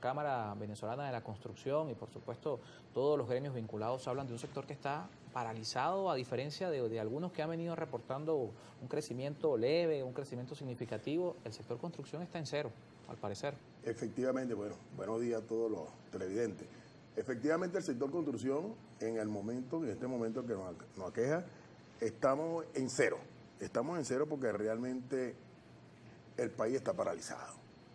Cámara Venezolana de la Construcción y por supuesto todos los gremios vinculados hablan de un sector que está paralizado, a diferencia de algunos que han venido reportando un crecimiento leve, un crecimiento significativo. El sector construcción está en cero, al parecer. Efectivamente, bueno, buenos días a todos los televidentes. Efectivamente, el sector construcción, en este momento que nos aqueja, estamos en cero. Estamos en cero porque realmente el país está paralizado.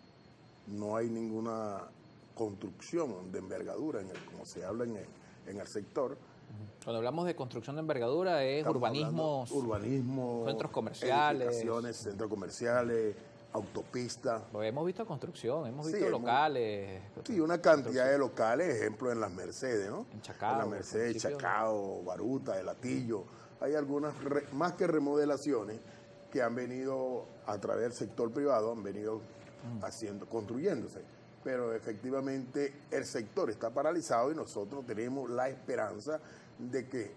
No hay ninguna construcción de envergadura, como se habla en el sector. Cuando hablamos de construcción de envergadura es urbanismo, centros comerciales, edificaciones, centros comerciales, autopistas. Pues hemos visto construcción, hemos visto locales. Sí, una cantidad de locales, ejemplo en las Mercedes, ¿no? En Chacao. En las Mercedes, Chacao, Baruta, El Hatillo. Hay algunas, más que remodelaciones, que han venido a través del sector privado, han venido construyéndose. Pero efectivamente el sector está paralizado y nosotros tenemos la esperanza de que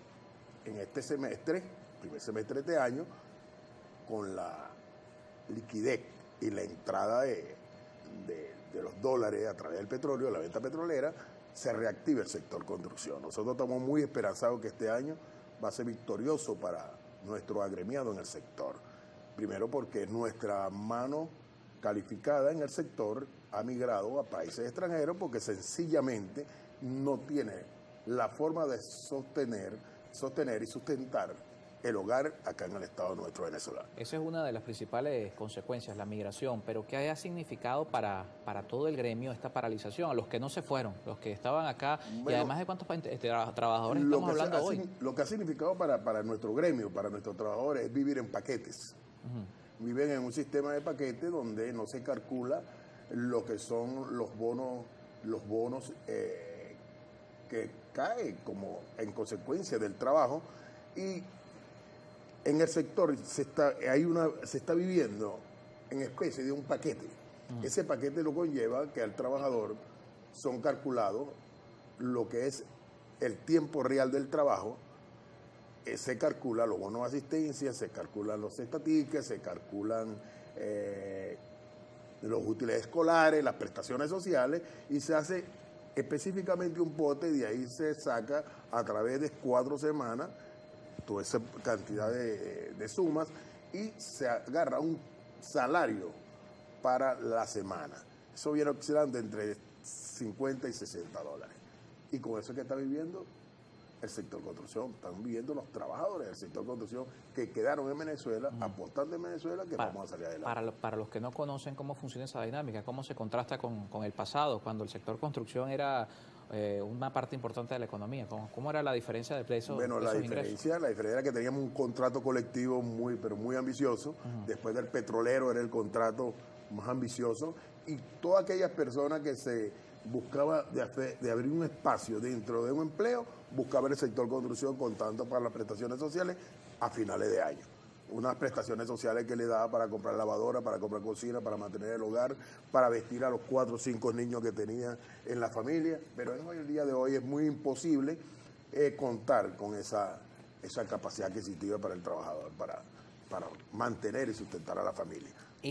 en este semestre, primer semestre de este año, con la liquidez y la entrada de los dólares a través del petróleo, de la venta petrolera, se reactive el sector construcción. Nosotros estamos muy esperanzados que este año va a ser victorioso para nuestro agremiado en el sector. Primero porque nuestra mano calificada en el sector ha migrado a países extranjeros porque sencillamente no tiene la forma de sostener y sustentar el hogar acá en el estado nuestro venezolano. Esa es una de las principales consecuencias, la migración, pero ¿qué ha significado para todo el gremio esta paralización? A los que no se fueron, los que estaban acá, bueno, y además de cuántos trabajadores estamos hablando hoy. Lo que ha significado para nuestro gremio, para nuestros trabajadores, es vivir en paquetes. Viven en un sistema de paquetes donde no se calcula lo que son los bonos que caen como en consecuencia del trabajo, y en el sector se está viviendo en especie de un paquete. Ese paquete lo conlleva que al trabajador son calculados lo que es el tiempo real del trabajo, se calcula los bonos de asistencia, se calculan los estatiques, se calculan los útiles escolares, las prestaciones sociales, y se hace específicamente un pote, y de ahí se saca a través de 4 semanas toda esa cantidad de sumas y se agarra un salario para la semana. Eso viene oscilando entre 50 y 60 dólares. Y con eso que está viviendo el sector construcción, están viviendo los trabajadores del sector construcción que quedaron en Venezuela, apostando en Venezuela, que vamos a salir adelante. Para los que no conocen cómo funciona esa dinámica, cómo se contrasta con el pasado, cuando el sector construcción era una parte importante de la economía, ¿cómo era la diferencia de precios? Bueno, la diferencia era que teníamos un contrato colectivo pero muy ambicioso. Después del petrolero era el contrato más ambicioso, y todas aquellas personas que se buscaba de abrir un espacio dentro de un empleo, buscaba el sector construcción contando para las prestaciones sociales a finales de año. Unas prestaciones sociales que le daba para comprar lavadora, para comprar cocina, para mantener el hogar, para vestir a los 4 o 5 niños que tenía en la familia. Pero hoy, el día de hoy, es muy imposible contar con esa capacidad adquisitiva para el trabajador, para mantener y sustentar a la familia.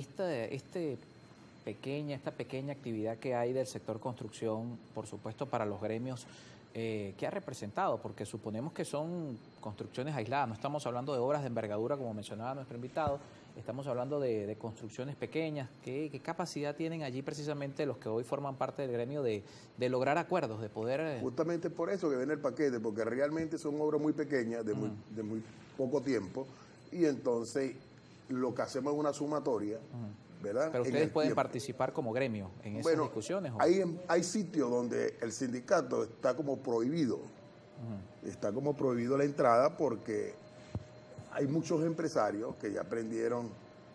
Esta pequeña actividad que hay del sector construcción, por supuesto para los gremios, ¿qué ha representado? Porque suponemos que son construcciones aisladas, no estamos hablando de obras de envergadura como mencionaba nuestro invitado, estamos hablando de construcciones pequeñas. ¿Qué capacidad tienen allí precisamente los que hoy forman parte del gremio de lograr acuerdos, de poder...? Justamente por eso que viene el paquete, porque realmente son obras muy pequeñas, de muy poco tiempo, y entonces lo que hacemos es una sumatoria, ¿verdad? Pero ustedes pueden participar como gremio en esas discusiones. Hay sitios donde el sindicato está como prohibido. Está como prohibido la entrada porque hay muchos empresarios que ya aprendieron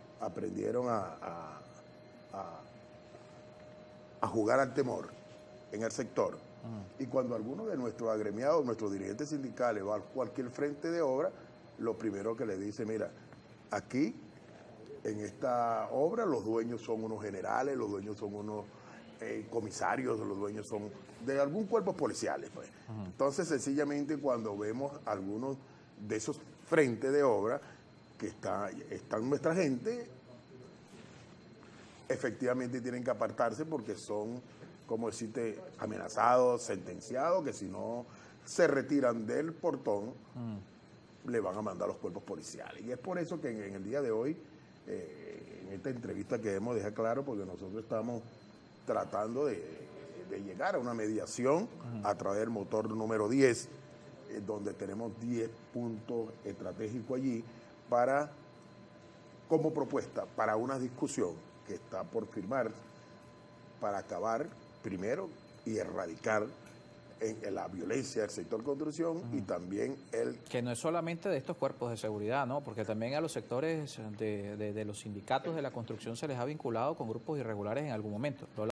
a jugar al temor en el sector. Y cuando alguno de nuestros agremiados, nuestros dirigentes sindicales va a cualquier frente de obra, lo primero que le dice, mira, aquí en esta obra los dueños son unos generales, los dueños son unos comisarios, los dueños son de algún cuerpo policiales, pues. Entonces, sencillamente, cuando vemos algunos de esos frentes de obra que están nuestra gente, efectivamente tienen que apartarse porque son como decirte, amenazados, sentenciados, que si no se retiran del portón, le van a mandar los cuerpos policiales. Y es por eso que en el día de hoy, en esta entrevista queremos dejar claro, porque nosotros estamos tratando de llegar a una mediación a través del motor número 10, donde tenemos 10 puntos estratégicos allí como propuesta para una discusión que está por firmar para acabar primero y erradicar en la violencia del sector construcción y también que no es solamente de estos cuerpos de seguridad, ¿no? Porque también a los sectores de los sindicatos de la construcción se les ha vinculado con grupos irregulares en algún momento.